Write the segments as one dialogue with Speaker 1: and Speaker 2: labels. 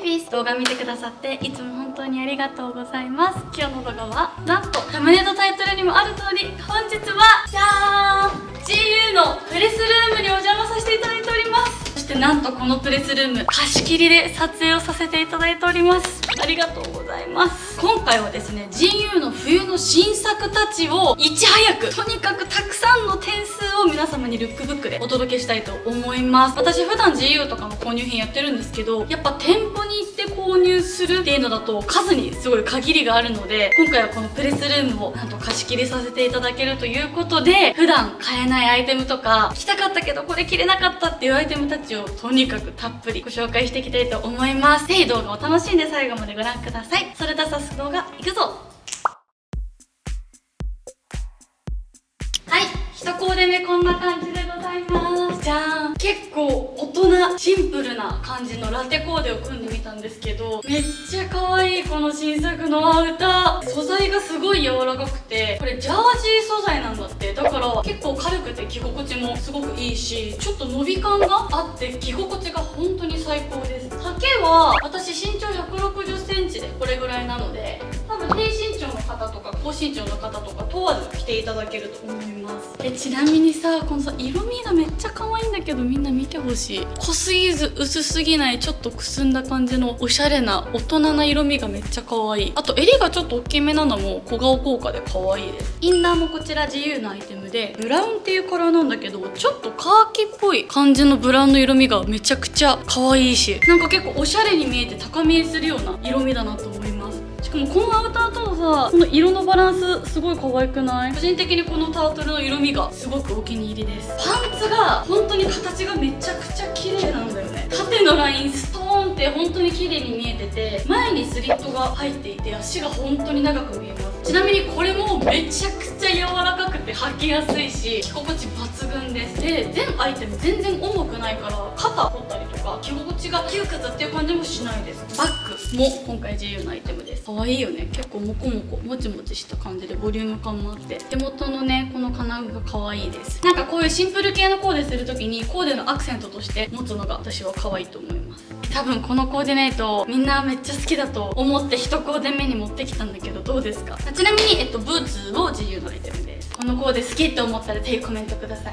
Speaker 1: ピース。動画見てくださっていつも本当にありがとうございます。今日の動画はなんとサムネとタイトルにもある通り、本日はじゃーん GU のプレスルームにお邪魔させていただいております。そしてなんとこのプレスルーム貸し切りで撮影をさせていただいております。ありがとうございます。今回はですね GU の冬の新作たちをいち早くとにかくたくさんの点数を皆様にルックブックでお届けしたいと思います。私普段 GU とかの購入品やってるんですけど、やっぱ店舗に行って購入するっていうのだと数にすごい限りがあるので、今回はこのプレスルームをなんと貸し切りさせていただけるということで、普段買えないアイテムとか着たかったけどこれ着れなかったっていうアイテムたちをとにかくたっぷりご紹介していきたいと思います。ぜひ動画を楽しんで最後までご覧ください。それでは早速動画いくぞ。はい、1コーデ目こんな感じでございます。じゃーん。結構大人シンプルな感じのラテコーデを組んでみたんですけど、めっちゃ可愛いこの新作のアウター。素材がすごい柔らかくて、これジャージー素材なんだって。だから結構軽くて着心地もすごくいいし、ちょっと伸び感があって着心地が本当に最高です。丈は私身長160センチでこれぐらいなので、多分低身長の方とか高身長の方とか問わず着ていただけると思います。ちなみにさ、このさ色味がめっちゃ可愛いんだけど、みんな見てほしい。濃すぎず薄すぎない、ちょっとくすんだ感じのおしゃれな大人な色味がめっちゃ可愛い。あと襟がちょっと大きめなのも小顔効果で可愛いです。インナーもこちら自由なアイテムでブラウンっていうカラーなんだけど、ちょっとカーキっぽい感じのブラウンの色味がめちゃくちゃ可愛いし、なんか結構おしゃれに見えて高見えするような色味だなと思います。しかもこのアウターとのさ、この色のバランスすごい可愛くない？個人的にこのタートルの色味がすごくお気に入りです。パンツが本当に形がめちゃくちゃ綺麗なんだよね。縦のラインストーンって本当に綺麗に見えてて、前にスリットが入っていて足が本当に長く見えます。ちなみにこれもめちゃくちゃ柔らかくて履きやすいし着心地抜群です。で全アイテム全然重くないから肩取ったりとか着心地が窮屈っていう感じもしないです。バッグも今回自由なアイテムです。可愛いよね。結構モコモコもちもちした感じでボリューム感もあって、手元のねこの金具が可愛いです。なんかこういうシンプル系のコーデする時にコーデのアクセントとして持つのが私は可愛いと思います。多分このコーディネートみんなめっちゃ好きだと思って1コーデ目に持ってきたんだけど、どうですか？ちなみに、ブーツを自由のアイテムです。このコーデ好きって思ったらぜひコメントください。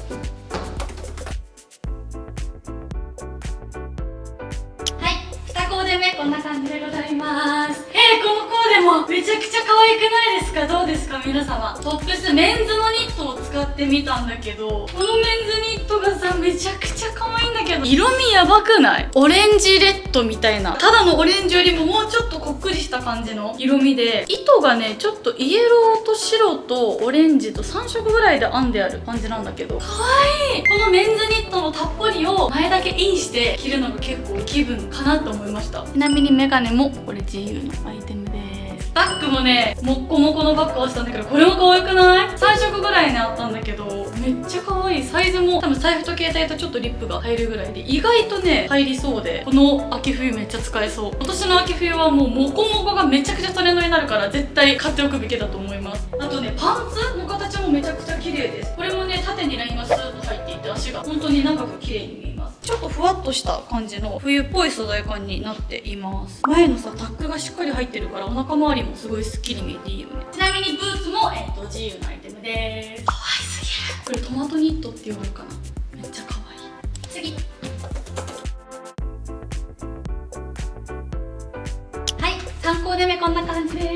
Speaker 1: はい、2コーデ目こんな感じでございます。このコーデもめちゃくちゃ可愛くないですか？どうですか皆様。トップスメンズのニットを使ってみたんだけど、このメンズニットがさめちゃくちゃ可愛いんだけど、色味やばくない？オレンジレッドみたいな、ただのオレンジよりももうちょっとこっくりした感じの色味で、糸がねちょっとイエローと白とオレンジと3色ぐらいで編んである感じなんだけど、可愛い。このメンズニットのたっぷりを前だけインして着るのが結構気分かなと思いました。ちなみにメガネもこれ自由のアイテムです。バッグもねもっこもこのバッグをしたんだけど、これも可愛くない？ 3 色ぐらいにあったんだけどめっちゃ可愛い。サイズも多分財布と携帯とちょっとリップが入るぐらいで、意外とね入りそうで、この秋冬めっちゃ使えそう。今年の秋冬はもうモコモコがめちゃくちゃトレンドになるから絶対買っておくべきだと思います。あとねパンツの形もめちゃくちゃ綺麗です。これもね縦にラインがスーッと入っていて足が本当に長く綺麗に見えます。ちょっとふわっとした感じの冬っぽい素材感になっています。前のさタックがしっかり入ってるからお腹周りもすごいスッキリ見えていいよね。ちなみにブーツも、自由なアイテムです。可愛すぎる。これトマトニットって呼ぶかな。めっちゃ可愛い。次、はい、3コーデ目こんな感じです。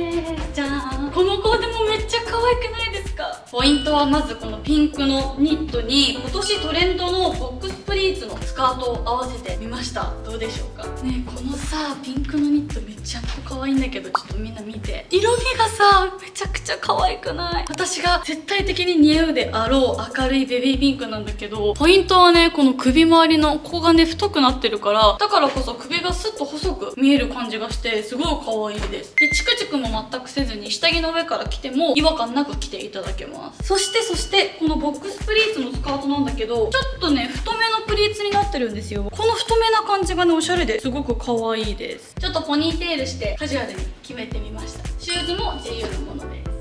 Speaker 1: じゃーん。このコーデもめっちゃ可愛くないですか？ポイントはまずこのピンクのニットに今年トレンドのボックスプリーツのスカートを合わせてみました。どうでしょうかね。このさピンクのニットめっちゃ可愛いんだけど、ちょっとみんな見て。色味がさめちゃくちゃ可愛くない？私が絶対的に似合うであろう明るいベビーピンクなんだけど、ポイントはねこの首周りのここがね太くなってるから、だからこそ首がスッと細く見える感じがしてすごい可愛いです。でチクチクも全くせずに下着の上から着ても違和感なく着ていただけます。そしてこのボックスプリーツのスカートなんだけど、ちょっとね太めのプリーツになってるんですよ。この太めな感じがねおしゃれですごく可愛いです。ちょっとポニーテールしてカジュアルに決めてみました。シューズも自由なものです。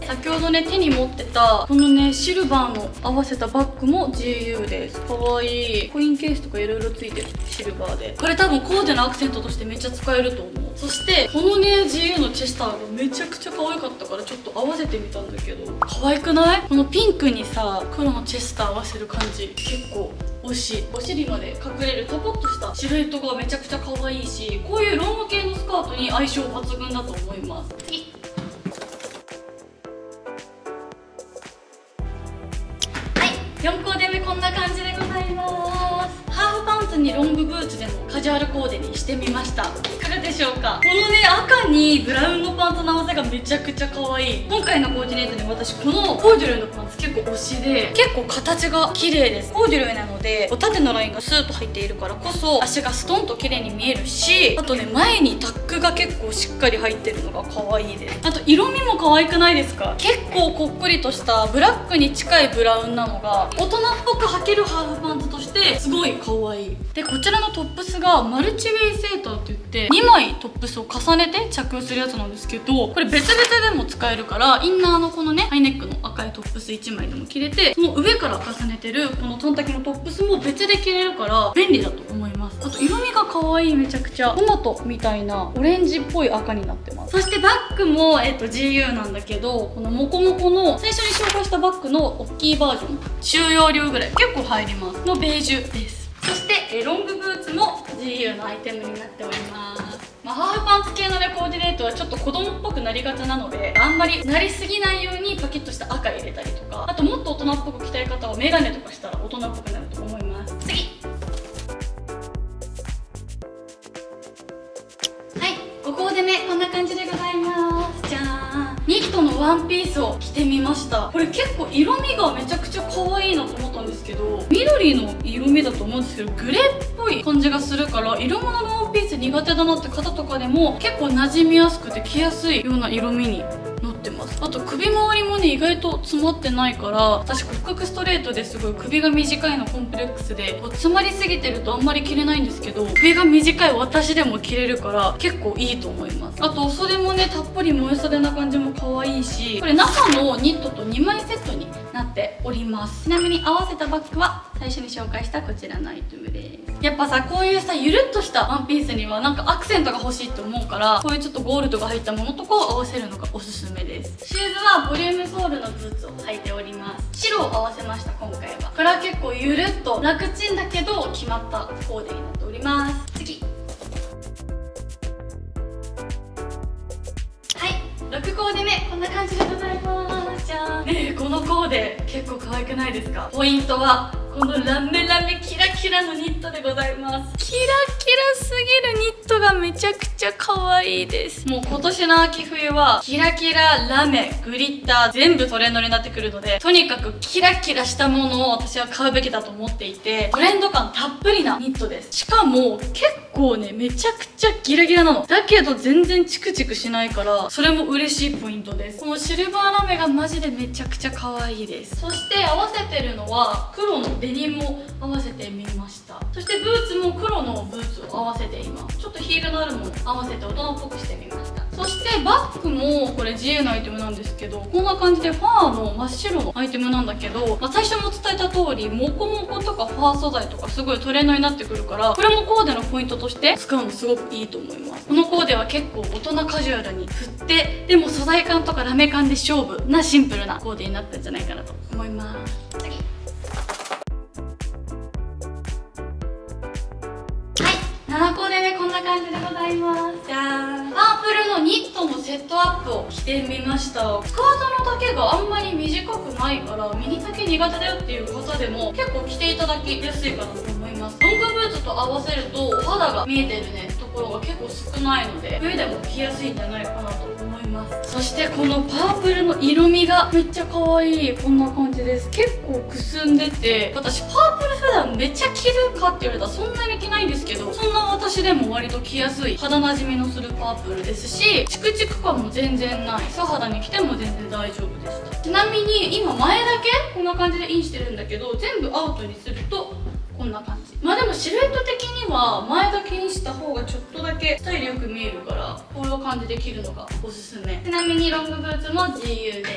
Speaker 1: 先ほどね手に持ってたこのねシルバーの合わせたバッグも GU です。かわいい。コインケースとかいろいろついてる。シルバーでこれ多分コーデのアクセントとしてめっちゃ使えると思う。そしてこのね GU のチェスターがめちゃくちゃ可愛かったからちょっと合わせてみたんだけど、可愛くない？このピンクにさ黒のチェスター合わせる感じ結構推し。お尻まで隠れるトポッとしたシルエットがめちゃくちゃ可愛いし、こういうロング系のスカートに相性抜群だと思います。次、4コーデ目こんな感じでございます。ハーフパンツにロングブーツでもカジュアルコーデにしてみました。いかがでしょうか？このね赤にブラウンのパンツの合わせがめちゃくちゃ可愛い。今回のコーディネートに私このコーデュロイのパンツ結構推しで、結構形が綺麗です。コーデュロイなので縦のラインがスーッと入っているからこそ足がストンと綺麗に見えるし、あとね前にタックが結構しっかり入ってるのが可愛いです。あと色味も可愛くないですか？結構こっくりとしたブラックに近いブラウンなのが大人っぽく履けるハーフパンツとしてすごい可愛い。でこちらのトップスがマルチウェイセーターって言って2枚トップスを重ねて着用するやつなんですけど、これ別々でも使えるからインナーのこのねハイネックの赤いトップス1枚でも着れて、その上から重ねてるこのトンタキのトップスも別で着れるから便利だと思います。あと色味が可愛い。めちゃくちゃトマトみたいなオレンジっぽい赤になってます。そしてバッグもGU なんだけど、このモコモコの最初に紹介したバッグの大きいバージョン、収容量ぐらい結構入りますのベージュです。そしてロングブーツも GU のアイテムになっております。ハーフパンツ系のねコーディネートはちょっと子供っぽくなりがちなので、あんまりなりすぎないようにパキッとした赤入れたりとか、あともっと大人っぽく着たい方はメガネとかしたら大人っぽくなると思います。次、5コーデ目こんな感じでございます。じゃーん、ニットのワンピースを着てみました。これ結構色味がめちゃくちゃ可愛いなと思ったんですけど、緑の色味だと思うんですけどグレーっぽい感じがするから、色物のワンピース苦手だなって方とかでも結構馴染みやすくて着やすいような色味になってます。あと首周りもね意外と詰まってないから、私骨格ストレートですごい首が短いのコンプレックスでこう詰まりすぎてるとあんまり着れないんですけど、首が短い私でも着れるから結構いいと思います。あとお袖もねたっぷり萌え袖な感じも可愛いし、これ中のニットと2枚セットになっております。ちなみに合わせたバッグは最初に紹介したこちらのアイテムです。やっぱさこういうさゆるっとしたワンピースにはなんかアクセントが欲しいって思うから、こういうちょっとゴールドが入ったものとかを合わせるのがおすすめです。シューズはボリュームソールのブーツを履いております。白を合わせました今回は。これは結構ゆるっと楽ちんだけど決まったコーデになっております。次、6コーデ目こんな感じでございます。じゃーん、ねえこのコーデ結構可愛くないですか？ポイントはこのラメラメキラキラのニットでございます。キラキラすぎるニットがめちゃくちゃ可愛いです。もう今年の秋冬はキラキララメグリッター全部トレンドになってくるので、とにかくキラキラしたものを私は買うべきだと思っていて、トレンド感たっぷりなニットです。しかも結構ねめちゃくちゃギラギラなのだけど全然チクチクしないから、それも嬉しいポイントです。このシルバーラメがマジでめちゃくちゃ可愛いです。そして合わせてるのは黒のデニムを合わせてみました。そしてブーツも黒のブーツを合わせています。ちょっとヒールのあるものを合わせて大人っぽくしてみました。そしてバッグもこれ自由なアイテムなんですけど、こんな感じでファーの真っ白のアイテムなんだけど、最初も伝えた通りモコモコとかファー素材とかすごいトレンドになってくるから、これもコーデのポイントとして使うのすごくいいと思います。このコーデは結構大人カジュアルに振って、でも素材感とかラメ感で勝負なシンプルなコーデになったんじゃないかなと思います。次、7コーデ目こんな感じでございます。じゃーん、パープルのニットのセットアップを着てみました。スカートの丈があんまり短くないから、ミニ丈苦手だよっていう方でも結構着ていただきやすいかなと思います。ロングブーツと合わせるとお肌が見えてるねところが結構少ないので、冬でも着やすいんじゃないかなと思います。そしてこのパープルの色味がめっちゃ可愛い。こんな感じです。結構くすんでて、私パープル普段めっちゃ着るかって言われたらそんなに着ないんですけど、そんな私でも割と着やすい肌なじみのするパープルですし、チクチク感も全然ない。素肌に着ても全然大丈夫でした。ちなみに今前だけこんな感じでインしてるんだけど、全部アウトにするとこんな感じ。まあでもシルエット的には前だけインした方がちょっとだけスタイルよく見えるから、こういう感じで着るのがおすすめ。ちなみにロングブーツも自由です。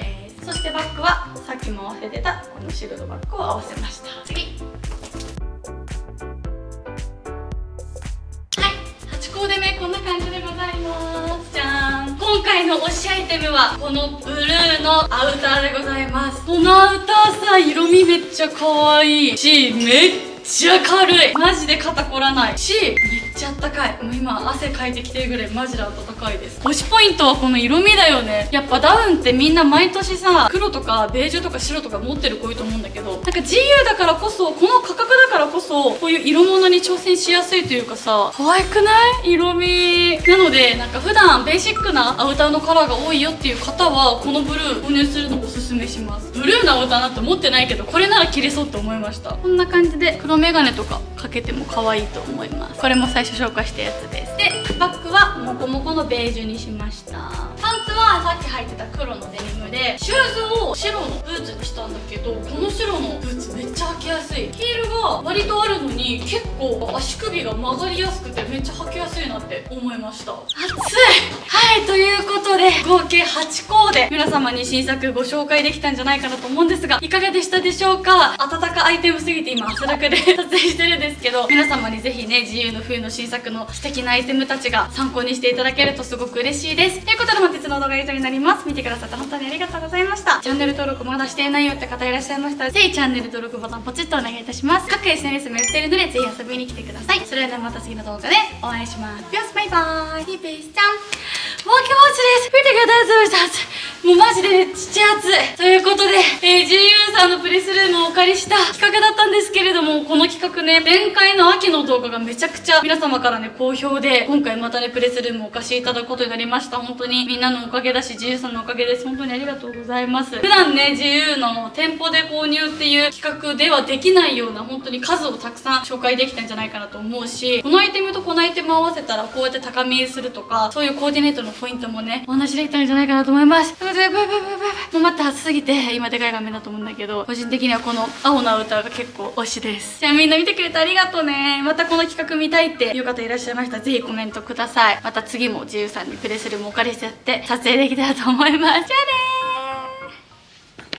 Speaker 1: そしてバッグはさっきも合わせてたこの白のバッグを合わせました。次、8コーデ目こんな感じでございます。じゃーん。今回の推しアイテムはこのブルーのアウターでございます。このアウターさ、色味めっちゃ可愛いし、めっちゃ軽い。マジで肩こらないし、めっちゃあったかい。もう今汗かいてきてるぐらいマジで暖かいです。推しポイントはこの色味だよね。やっぱダウンってみんな毎年さ、黒とかベージュとか白とか持ってる子多いと思うんだけど、なんか GU だからこそ、この価格だからこそ、こういう色物に挑戦しやすいというかさ、可愛くない色味なので、なんか普段ベーシックなアウターのカラーが多いよっていう方はこのブルー購入するのをおすすめします。ブルーのアウターなんて持ってないけど、これなら着れそうって思いました。こんな感じで黒メガネとかかけても可愛いと思います。これも最初紹介したやつです。で、バッグはモコモコのベージュにしました。パンツはさっき履いてた黒のデニムで、シューズを白のブーツにしたんだけど、この白のブーツめっちゃ履きやすい。ヒールが割とあるのに結構足首が曲がりやすくてめっちゃ履きやすいなって思いました。暑い。はい、ということで合計8コーデ皆様に新作ご紹介できたんじゃないかなと思うんですが、いかがでしたでしょうか。暖かアイテムすぎて今汗だくで撮影してるんですけど、皆様にぜひね、GUの冬の新作の素敵なアイテムたちが参考にしていただけるとすごく嬉しいです。ということで本日の動画は以上になります。見てくださって本当にありがとうございました。チャンネル登録まだしていないよって方いらっしゃいましたら、ぜひチャンネル登録ボタンポチッとお願いいたします。各 SNS もやってるのでぜひ遊びに来てください。それではまた次の動画でお会いします。ピョスバイバーイ。ピースちゃんもう気持ちです。見てください。もうマジでね、ちっちゃい暑い。ということで、GU さんのプレスルームをお借りした企画だったんですけれども、この企画ね、前回の秋の動画がめちゃくちゃ皆様からね、好評で、今回またね、プレスルームをお貸しいただくことになりました。本当にみんなのおかげだし、GU さんのおかげです。本当にありがとうございます。普段ね、GU の店舗で購入っていう企画ではできないような、本当に数をたくさん紹介できたんじゃないかなと思うし、このアイテムとこのアイテムを合わせたら、こうやって高見えするとか、そういうコーディネートのポイントもね、同じできたんじゃないかなと思います。ということで、バイバイバイバイバイ。もう待って暑すぎて、今でかい画面だと思うんだけど、個人的にはこの青のアウターが結構推しです。じゃあみんな見てくれてありがとうね。またこの企画見たいっていう方いらっしゃいましたら、ぜひコメントください。また次もGUさんにプレスルームお借りしちゃって撮影できたらと思います。じゃあねー。